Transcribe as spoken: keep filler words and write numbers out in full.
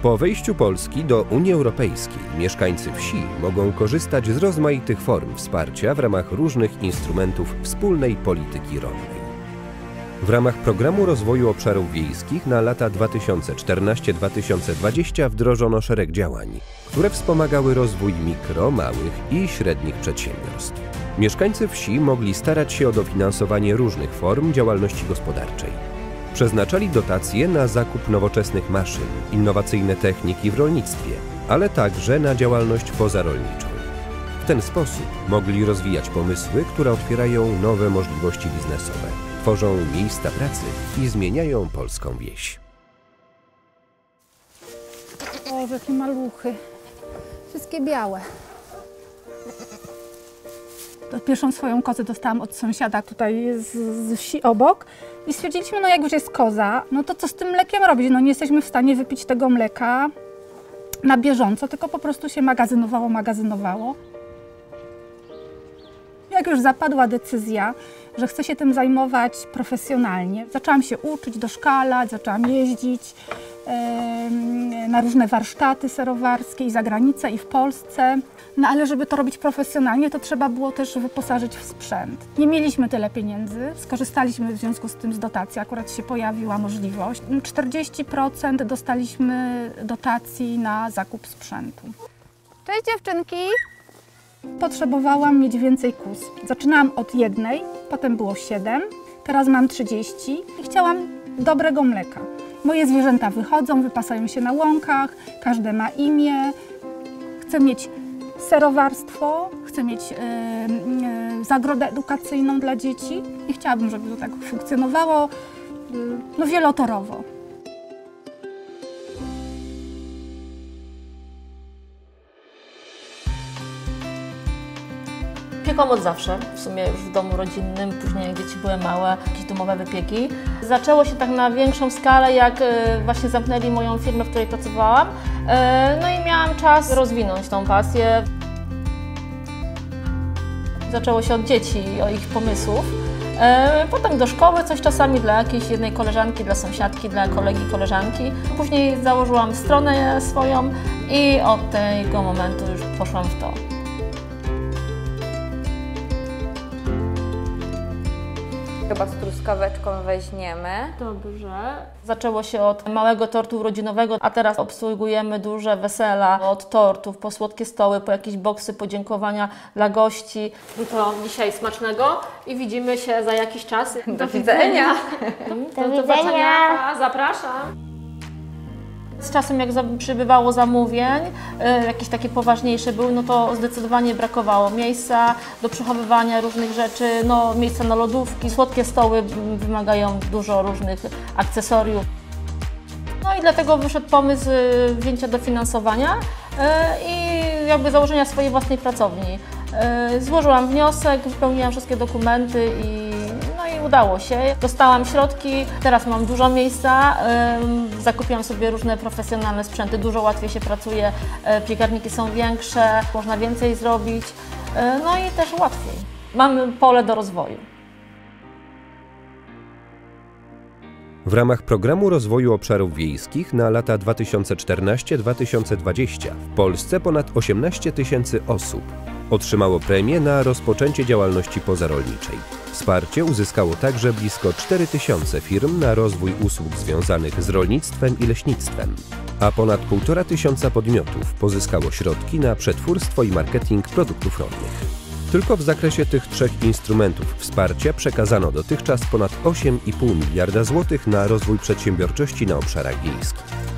Po wejściu Polski do Unii Europejskiej mieszkańcy wsi mogą korzystać z rozmaitych form wsparcia w ramach różnych instrumentów wspólnej polityki rolnej. W ramach Programu Rozwoju Obszarów Wiejskich na lata dwa tysiące czternaście do dwa tysiące dwudziestego wdrożono szereg działań, które wspomagały rozwój mikro, małych i średnich przedsiębiorstw. Mieszkańcy wsi mogli starać się o dofinansowanie różnych form działalności gospodarczej. Przeznaczali dotacje na zakup nowoczesnych maszyn, innowacyjne techniki w rolnictwie, ale także na działalność pozarolniczą. W ten sposób mogli rozwijać pomysły, które otwierają nowe możliwości biznesowe, tworzą miejsca pracy i zmieniają polską wieś. O, jakie maluchy. Wszystkie białe. Pierwszą swoją kozę dostałam od sąsiada tutaj z, z wsi obok i stwierdziliśmy, no jak już jest koza, no to co z tym mlekiem robić? No nie jesteśmy w stanie wypić tego mleka na bieżąco, tylko po prostu się magazynowało, magazynowało. Jak już zapadła decyzja, że chcę się tym zajmować profesjonalnie, zaczęłam się uczyć, doszkalać, zaczęłam jeździć yy, na różne warsztaty serowarskie i za granicę, i w Polsce. No ale żeby to robić profesjonalnie, to trzeba było też wyposażyć w sprzęt. Nie mieliśmy tyle pieniędzy, skorzystaliśmy w związku z tym z dotacji, akurat się pojawiła możliwość. czterdzieści procent dostaliśmy dotacji na zakup sprzętu. Cześć dziewczynki! Potrzebowałam mieć więcej kóz. Zaczynałam od jednej, potem było siedem, teraz mam trzydzieści i chciałam dobrego mleka. Moje zwierzęta wychodzą, wypasają się na łąkach, każde ma imię. Chcę mieć serowarstwo, chcę mieć yy, yy, zagrodę edukacyjną dla dzieci i chciałabym, żeby to tak funkcjonowało yy, no, wielotorowo. Piekłam od zawsze, w sumie już w domu rodzinnym, później jak dzieci były małe, jakieś domowe wypieki. Zaczęło się tak na większą skalę, jak właśnie zamknęli moją firmę, w której pracowałam. No i miałam czas rozwinąć tą pasję. Zaczęło się od dzieci, od ich pomysłów. Potem do szkoły, coś czasami dla jakiejś jednej koleżanki, dla sąsiadki, dla kolegi, koleżanki. Później założyłam stronę swoją i od tego momentu już poszłam w to. Chyba z truskaweczką weźmiemy. Dobrze. Zaczęło się od małego tortu urodzinowego, a teraz obsługujemy duże wesela. Od tortów, po słodkie stoły, po jakieś boksy podziękowania dla gości. To dzisiaj smacznego i widzimy się za jakiś czas. Do, do widzenia. Do, do zobaczenia. Zapraszam. Z czasem, jak przybywało zamówień, y, jakieś takie poważniejsze były, no to zdecydowanie brakowało miejsca do przechowywania różnych rzeczy, no miejsca na lodówki. Słodkie stoły wymagają dużo różnych akcesoriów. No i dlatego wyszedł pomysł y, wzięcia dofinansowania y, i jakby założenia swojej własnej pracowni. Y, złożyłam wniosek, wypełniłam wszystkie dokumenty i udało się. Dostałam środki, teraz mam dużo miejsca, yy, zakupiłam sobie różne profesjonalne sprzęty, dużo łatwiej się pracuje, yy, piekarniki są większe, można więcej zrobić, yy, no i też łatwiej. Mamy pole do rozwoju. W ramach Programu Rozwoju Obszarów Wiejskich na lata dwa tysiące czternasty do dwa tysiące dwudziestego w Polsce ponad osiemnaście tysięcy osób otrzymało premię na rozpoczęcie działalności pozarolniczej. Wsparcie uzyskało także blisko cztery tysiące firm na rozwój usług związanych z rolnictwem i leśnictwem, a ponad półtora tysiąca podmiotów pozyskało środki na przetwórstwo i marketing produktów rolnych. Tylko w zakresie tych trzech instrumentów wsparcia przekazano dotychczas ponad osiem i pół miliarda złotych na rozwój przedsiębiorczości na obszarach wiejskich.